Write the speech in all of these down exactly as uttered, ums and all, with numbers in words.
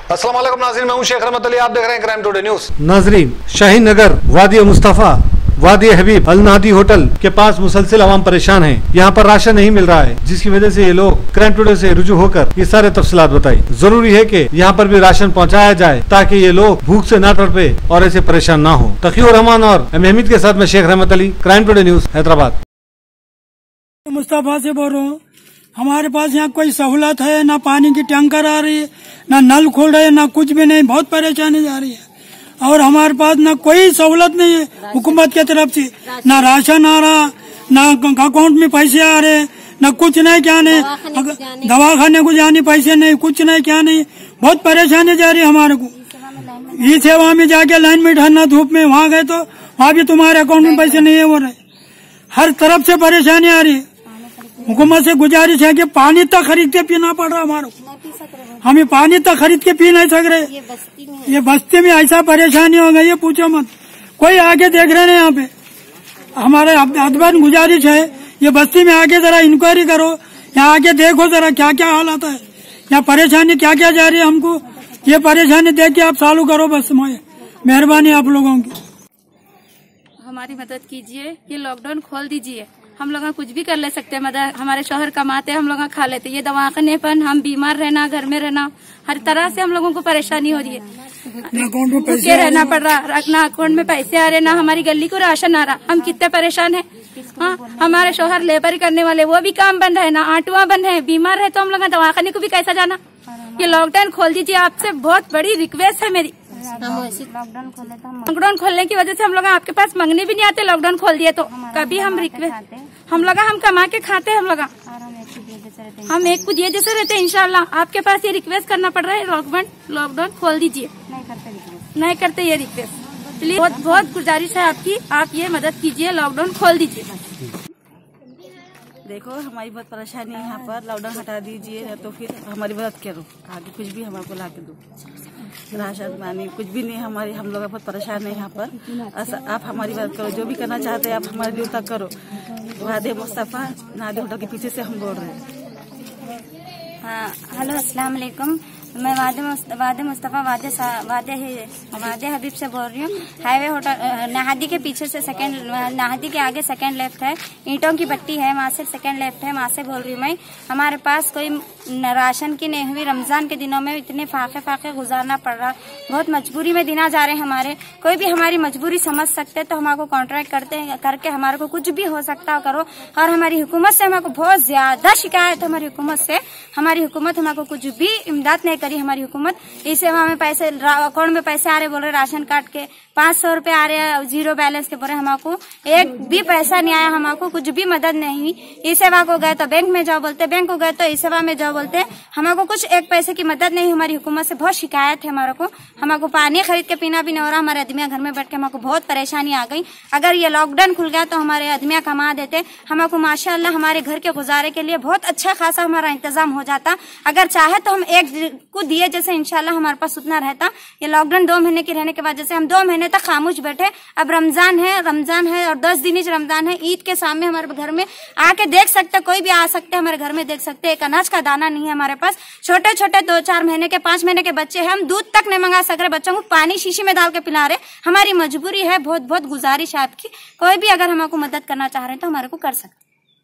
अस्सलाम वालेकुम नाज़रीन, मैं हूं शेख रहमत अली, आप देख रहे हैं क्राइम टुडे न्यूज। नाज़रीन, शाहीन नगर वादी मुस्तफ़ा वादी हबीब अल नादी होटल के पास मुसलसिल आवाम परेशान है। यहाँ पर राशन नहीं मिल रहा है, जिसकी वजह से ये लोग क्राइम टुडे से रुजू होकर ये सारे तफसीलात बताई। जरूरी है कि यहाँ पर भी राशन पहुँचाया जाए ताकि ये लोग भूख से ना तड़पे और ऐसे परेशान ना हो। तकीउर रहमान और अहमद के साथ में Sheikh Rahmat Ali, crime today news, Hyderabad. Mustafa से बोल रहा हूँ, हमारे पास यहाँ कोई सहूलत है ना, पानी की टैंकर आ रही है, ना नल खोल रहे हैं, ना कुछ भी नहीं, बहुत परेशानी जा रही है। और हमारे पास ना कोई सहूलत नहीं है हुकूमत की तरफ से, ना राशन आ रहा, ना अकाउंट में पैसे आ रहे, ना कुछ नहीं, क्या नहीं, दवाखाने को जाने पैसे नहीं, कुछ नहीं, क्या नहीं, बहुत परेशानी जा रही है हमारे को। ई सेवा में जाके लाइन में ठहरना, धूप में, वहाँ गए तो वहाँ भी तुम्हारे अकाउंट में पैसे नहीं है, वो रहे। हर तरफ से परेशानी आ रही है। हुकूमत से गुजारिश है कि पानी तक खरीद के पीना पड़ रहा हमारे को, हमें पानी तक खरीद के पी नहीं सक रहे। ये बस्ती में, ये बस्ती में ऐसा परेशानी हो गई है, पूछो मत। कोई आगे देख रहे हैं यहाँ पे। हमारे अदबन गुजारिश है, ये बस्ती में आके जरा इंक्वायरी करो, यहाँ आके देखो जरा क्या क्या हालात है, यहाँ परेशानी क्या क्या जा रही है हमको। ये परेशानी देख के आप चालू करो, बस मेहरबानी आप लोगों की। हमारी मदद कीजिए, ये लॉकडाउन खोल दीजिए। हम लोग कुछ भी कर ले सकते हैं, मदद, हमारे शौहर कमाते हैं, हम लोग खा लेते हैं। ये दवाखाने पर हम बीमार रहना, घर में रहना, हर तरह से हम लोगों को परेशानी हो रही है। भूखे रहना पड़ रहा, ना अकाउंट में पैसे आ रहे, ना हमारी गली को राशन आ रहा। हम कितने परेशान है। हाँ, हमारे शौहर लेबर करने वाले, वो भी काम बंद है, ना आटुआ बंद है, बीमार है, तो हम लोग दवाखाने को भी कैसा जाना। ये लॉकडाउन खोल दीजिए, आपसे बहुत बड़ी रिक्वेस्ट है मेरी। लॉकडाउन खोले तो लॉकडाउन खोलने की वजह से हम लोग आपके पास मांगने भी नहीं आते। लॉकडाउन खोल दिए तो कभी हम रिक्वेस्ट, हम लोग हम कमा के खाते हैं, हम लोग हम एक को दिए जैसे रहते हैं। इंशाल्लाह आपके पास ये रिक्वेस्ट करना पड़ रहा है, लॉकडाउन लॉकडाउन खोल दीजिए। नहीं करते नहीं करते ये रिक्वेस्ट, प्लीज बहुत बहुत गुजारिश है आपकी, आप ये मदद कीजिए, लॉकडाउन खोल दीजिए। देखो हमारी बहुत परेशानी है यहाँ पर, लॉकडाउन हटा दीजिए या तो फिर हमारी मदद करो, आगे कुछ भी हमारे को ला के दो, राशन पानी कुछ भी नहीं। हमारी हम लोग बहुत परेशान है यहाँ पर, आप हमारी मदद करो, जो भी करना चाहते हैं आप हमारे लिए तक करो। वादे मुस्तफा नादी होटल के पीछे से हम बोल रहे हैं। हाँ, हेलो, अस्सलाम वालेकुम। मैं वादे वादे मुस्तफा वादे वादे वादे हबीब से बोल रही हूँ। हाईवे होटल नाहदी के पीछे से सेकंड, नाहदी के आगे सेकंड लेफ्ट है, ईंटों की पट्टी है, वहाँ से सेकंड लेफ्ट है, वहाँ से बोल रही हूँ मैं। हमारे पास कोई राशन की नहीं हुई, रमजान के दिनों में इतने फाके फाके गुजारना पड़ रहा, बहुत मजबूरी में दिन आ जा रहे हैं हमारे। कोई भी हमारी मजबूरी समझ सकते तो हमको कॉन्ट्रैक्ट करते हैं, करके हमारे को कुछ भी हो सकता करो। और हमारी हुकूमत से हमको बहुत ज्यादा शिकायत है, हमारी हुकूमत से। हमारी हुकूमत हमको कुछ भी इमदाद नहीं करी। हमारी हुकूमत इस सेवा में पैसे, अकाउंट में पैसे आ रहे, बोल रहे राशन कार्ड के पाँच सौ रूपये आ रहे हैं, जीरो बैलेंस के बोल रहे, हमको एक भी पैसा नहीं आया, हमको कुछ भी मदद नहीं हुई। इस सेवा को गए तो बैंक में जाओ बोलते, बैंक को गए तो इस सेवा में जाओ बोलते, हमको कुछ एक पैसे की मदद नहीं। हमारी हुकूमत से बहुत शिकायत है हमारे को। हमको पानी खरीद के पीना भी नहीं हो रहा, हमारे आदमियां घर में बैठ के हमको बहुत परेशानी आ गई। अगर ये लॉकडाउन खुल गया तो हमारे आदमियां कमा देते, हमको माशाअल्लाह हमारे घर के गुजारे के लिए बहुत अच्छा खासा हमारा इंतजाम हो जाता। अगर चाहे तो हम एक को दिए जैसे इंशाल्लाह हमारे पास उतना रहता। ये लॉकडाउन दो महीने की रहने की वजह से हम दो महीने तक खामोश बैठे। अब रमजान है, रमजान है और दस दिन ही रमजान है, ईद के सामने हमारे घर में आके देख सकते, कोई भी आ सकते हमारे घर में देख सकते। एक अनाज का दाना नहीं है हमारे पास। छोटे छोटे दो चार महीने के, पांच महीने के बच्चे हैं, हम दूध तक नहीं मंगा सक रहे, बच्चों को पानी शीशी में डाल के पिला रहे। हमारी मजबूरी है, बहुत बहुत गुजारिश है आपकी, कोई भी अगर हमको मदद करना चाह रहे हैं तो हमारे को कर सकते।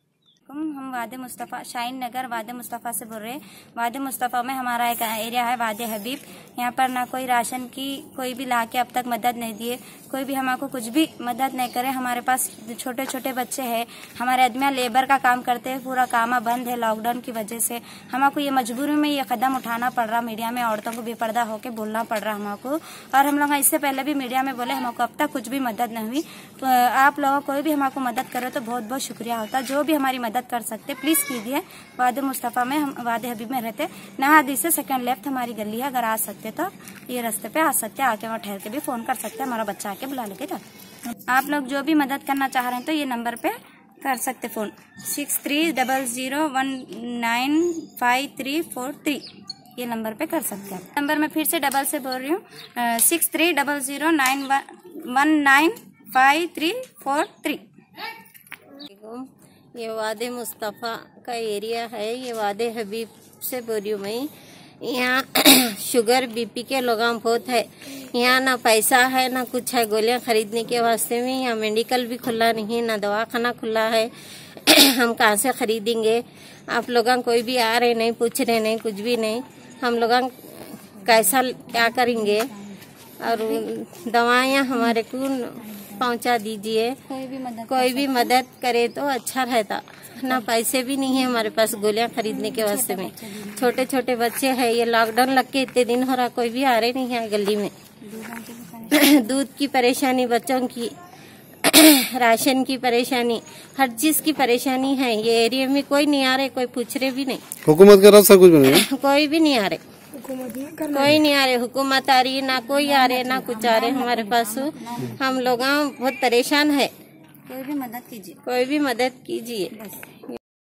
हम वादे मुस्तफ़ा शाहीन नगर वादे मुस्तफ़ा से बोल रहे हैं। वादे मुस्तफ़ा में हमारा एक एरिया है वादे हबीब, यहाँ पर ना कोई राशन की कोई भी लाके अब तक मदद नहीं दिए, कोई भी हमको कुछ भी मदद नहीं करे। हमारे पास छोटे छोटे बच्चे हैं, हमारे आदमी लेबर का काम करते हैं, पूरा काम बंद है लॉकडाउन की वजह से। हमको ये मजबूरी में ये कदम उठाना पड़ रहा, मीडिया में औरतों को बेपर्दा होकर बोलना पड़ रहा हमको। और हम लोग इससे पहले भी मीडिया में बोले, हमको अब तक कुछ भी मदद नहीं हुई। तो आप लोगों कोई भी हमको मदद करे तो बहुत बहुत शुक्रिया होता। जो भी हमारी मदद कर सकते प्लीज कीजिए। वादे मुस्तफ़ा में हम वादे हबीब में रहते, नाहदी से सेकंड लेफ्ट हमारी गली है। अगर आ सकते तो ये रास्ते पे आ सकते, आके वहाँ ठहर के भी फोन कर सकते, हमारा बच्चा आके बुला लेके जाते। आप लोग जो भी मदद करना चाह रहे हैं तो ये नंबर पे कर सकते phone, six three double zero one nine five three four three, ये नंबर पे कर सकते हैं। नंबर में फिर से डबल से बोल रही हूँ, six three double zero nine one nine five three four three. ये वादे मुस्तफ़ा का एरिया है, ये वादे हबीब से बोल रही हूँ मैं। यहाँ शुगर बीपी के लोग बहुत है। यहाँ ना पैसा है ना कुछ है गोलियां खरीदने के वास्ते में। यहाँ मेडिकल भी खुला नहीं, ना दवाखाना खुला है। हम कहाँ से खरीदेंगे? आप लोग कोई भी आ रहे नहीं, पूछ रहे नहीं, कुछ भी नहीं। हम लोग कैसा क्या करेंगे? और दवाइयाँ हमारे को पहुँचा दीजिए। कोई भी मदद कोई भी मदद करे तो अच्छा रहता। ना पैसे भी नहीं है हमारे पास गोलियां खरीदने के वास्ते में। छोटे छोटे बच्चे हैं, ये लॉकडाउन लग के इतने दिन हो रहा, कोई भी आ रहे नहीं है गली में। दूध की परेशानी बच्चों की, राशन की परेशानी, हर चीज की परेशानी है। ये एरिया में कोई नहीं आ रहे, कोई पूछ रहे भी नहीं। हुकूमत का रास्ता कुछ भी नहीं, कोई भी नहीं आ रहे, कोई नहीं आ रहे। हुकूमत आ रही है ना, कोई आ रहे ना कुछ आ रहे हमारे पास। हम लोग बहुत परेशान है। कोई भी मदद कीजिए, कोई भी मदद कीजिए।